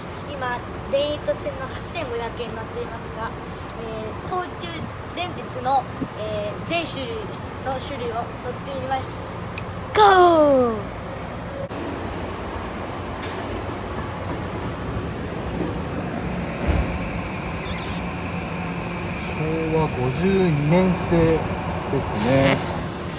。今田園都市線の8500円になっていますが、東急電鉄の、全種類の種類を乗ってみます。ゴー。 昭和52年製ですね。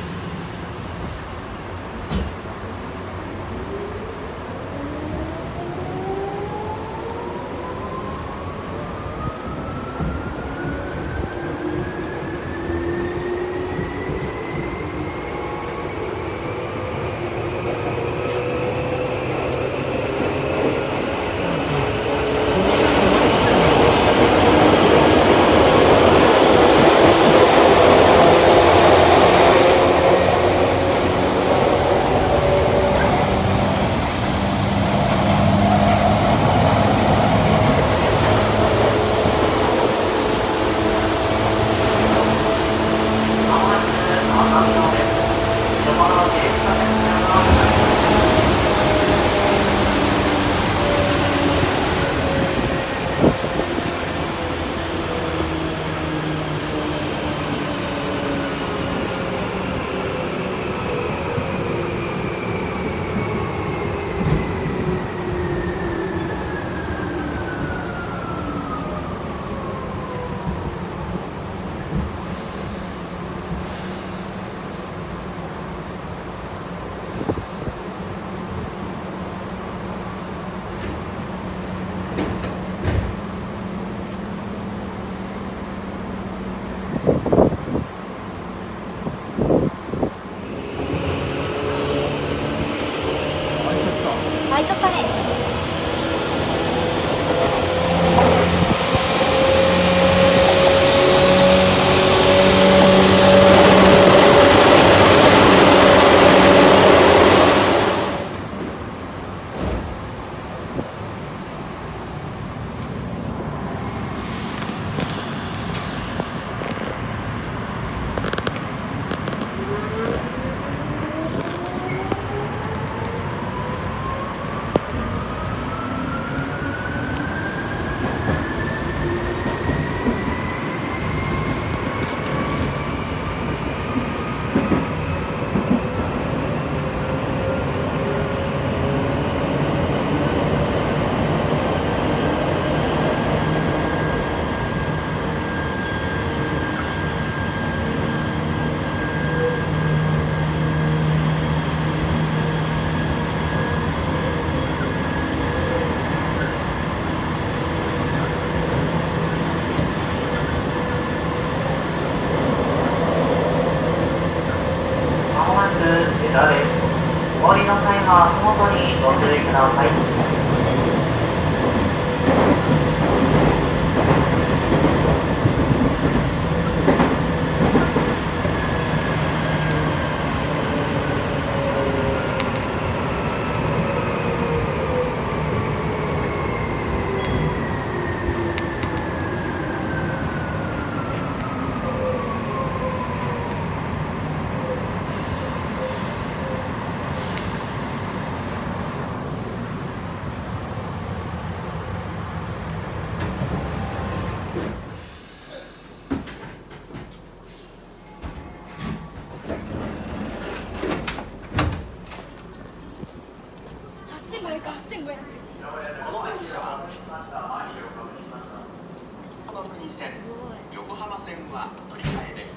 開いちゃったね。 お降りの際は足元にご注意ください。 横浜線は乗り換えです。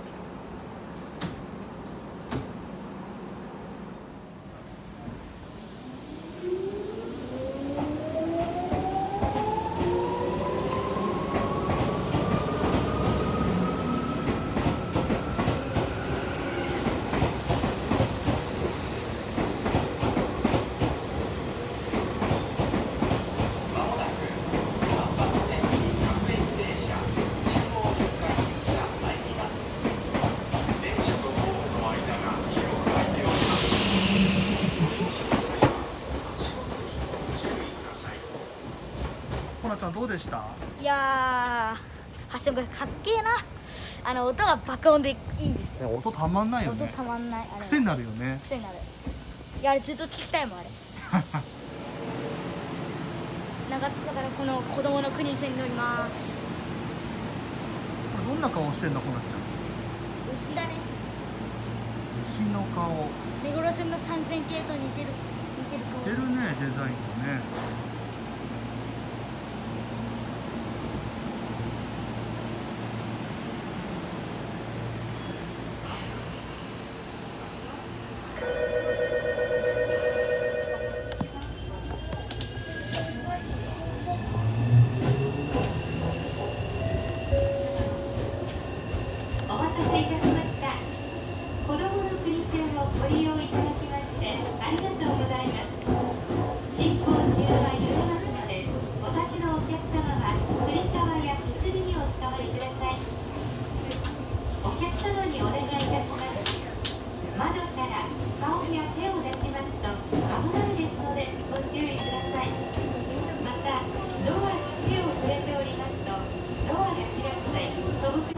コナちゃんどうでした？ いやー、8500かっけえな。音が爆音でいいんです。 音たまんないよね。 音たまんない。 癖になるよね。 癖になる。いや、あれずっと聞きたいもん、あれ。 長塚からこの子供の国線に乗ります。 これどんな顔してんの、こなっちゃん。 牛だね。 牛の顔。 目黒線の3000系と似てる顔。 似てるね、デザインがね。 お待たせいたしました。子どもの国線をご利用いただきましてありがとうございます。進行中は揺れますので、お立ちのお客様はつり革や手すりにお使わりください。お客様にお願いいたします。窓から顔や手を出しますと危ないですのでご注意ください。また、ドアに手を触れておりますとドアが開く際飛ぶ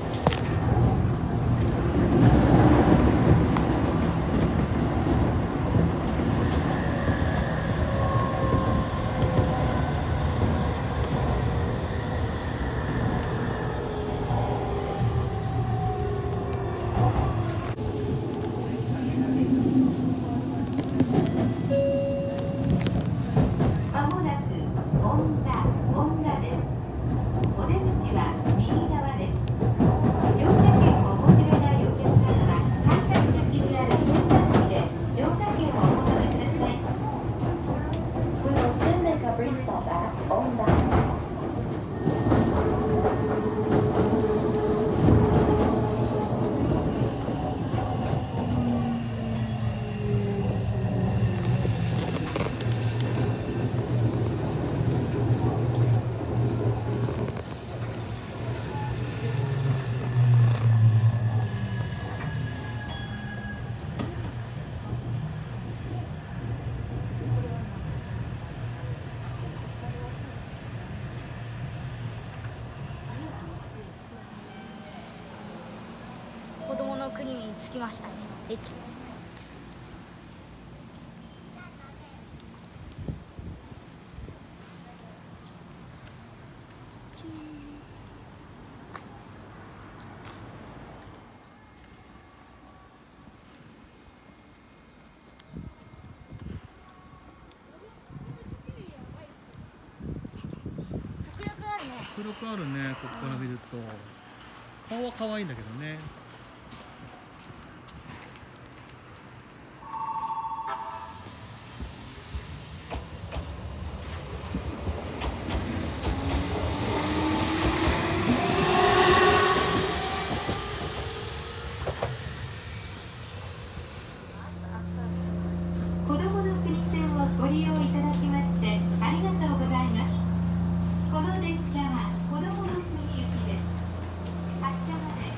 子供の国に着きましたね。駅。 迫力あるね、ここから見ると。顔は可愛いんだけどね。 子どもの国線をご利用いただきましてありがとうございます。この電車は子どもの国行きです。発車まで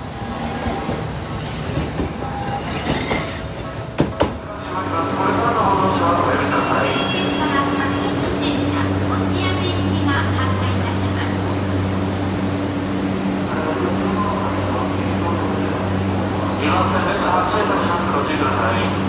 これからの 2番線です。発車いたします。ご注意ください。